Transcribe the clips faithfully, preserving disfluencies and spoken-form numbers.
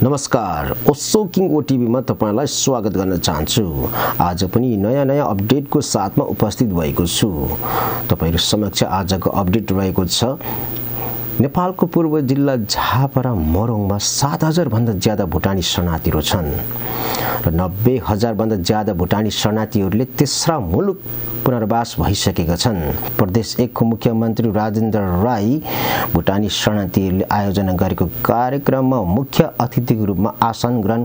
नमस्कार, ओसो किङ ओटिभीमा तपाईलाई स्वागत गर्न चाहन्छु। आज पनि नयाँ नयाँ अपडेटको साथमा उपस्थित भएको छु। तपाईहरु समक्ष आजको अपडेट रहेको छ। नेपालको पूर्व जिल्ला झापरा मोरङमा सात हजार भन्दा ज्यादा भुटानी शरणार्थीहरू छन् र नब्बे हजार भन्दा ज्यादा भुटानी शरणार्थीहरूले तेस्रा मुलुक पुनर्वास भइसकेका छन्। प्रदेश एक को मुख्यमन्त्री राजेन्द्र राई भुटानी शरणार्थीहरूले आयोजना गरेको कार्यक्रममा मुख्य अतिथिको रूपमा आसन ग्रहण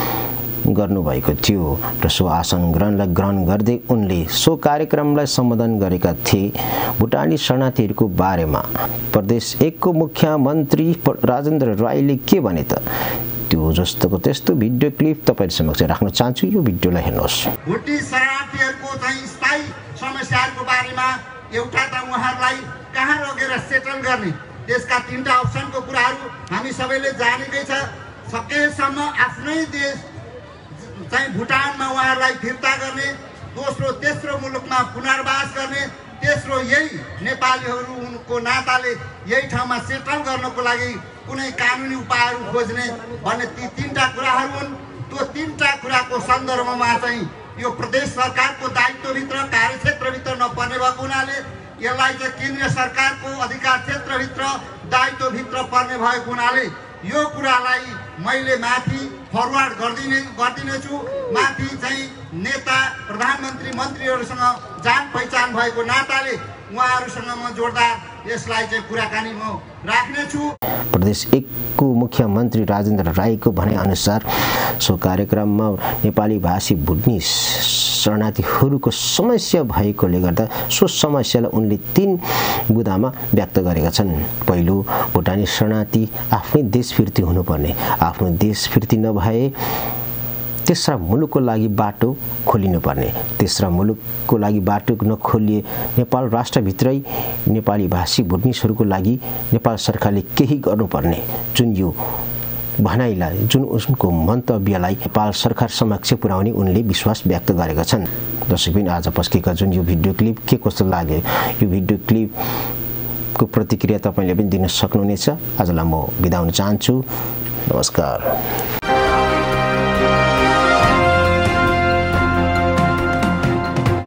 गर्नुभएको थियो र सो आसन ग्रहणलाई ग्रहण गर्दै उनले सो कार्यक्रमलाई सम्बोधन गरेका थिए। भुटानी शरणार्थीहरूको बारेमा प्रदेश एक को मुख्यमन्त्री राजेन्द्र राईले के भने त त्यो जस्तोको त्यस्तो भिडियो क्लिप तपाईहरु समक्ष राख्न चाहन्छु। यो भिडियोलाई हेर्नुहोस्। भुटी शरणार्थीहरूको चाहिँ स्थायी समस्याहरूको बारेमा एउटा त उहाँहरूलाई कहाँ लगेर सेटल गर्ने त्यसका तीनटा अप्सनको कुराहरू हामी सबैले जानेकै छ। सकेसम्म आफ्नै देश चाहिँ भुटानमा उहाँहरूलाई फिर्ता गर्ने, दोस्रो तेस्रो मुलुकमा पुनर्वास गर्ने, तेस्रो यही नेपालीहरूको नाताले यही ठाउँमा सेटल गर्नको लागि कुनै कानुनी उपायहरू खोज्ने भन्ने ती तीनटा कुराहरू हुन्। त्यो तीनटा कुराको सन्दर्भमा चाहिँ यो प्रदेश सरकारको दायित्वभित्र कार्यक्षेत्रभित्र नपर्ने भएको हुनाले यसलाई चाहिँ केन्द्रीय सरकारको अधिकार क्षेत्रभित्र दायित्वभित्र पर्ने भएको हुनाले यो कुरालाई मैले माथि फरवार्ड गर्दिने गर्दिनेछु। माथि चाहिँ नेता प्रधानमन्त्री मन्त्रीहरूसँग जान पहिचान भएको नाताले उहाँहरूसँग म जोडदार यसलाई चाहिँ कुराकानी म राख्नेछु। प्रदेश एक को मुख्यमन्त्री राजेन्द्र राईको भनाइ अनुसार सो कार्यक्रममा नेपाली भाषी भुटनी शरणार्थीहरूको समस्या भएकोले गर्दा सो समस्यालाई उनले तीन बुँदामा व्यक्त गरेका छन्। पहिलो, भुटानी शरणार्थी आफ्नै देश फिर्ती हुनुपर्ने, आफ्नो देश फिर्ती नभए तेस्रा मुलुकको लागि बाटो खोलिनुपर्ने, तेस्रा मुलुकको लागि बाटो नखोलिए नेपाल राष्ट्रभित्रै नेपाली भाषी भुटनिसहरूको लागि नेपाल सरकारले केही गर्नुपर्ने, जुन यो भनाइलाई जुन उनको मन्तव्यलाई नेपाल सरकार समक्ष पुर्याउने उनले विश्वास व्यक्त गरेका छन्। दर्शक पनि आज पस्केका जुन यो भिडियो क्लिप के कस्तो लाग्यो, यो भिडियो क्लिपको प्रतिक्रिया तपाईले पनि दिन सक्नुहुनेछ। आजलाई म बिदा हुन चाहन्छु। नमस्कार।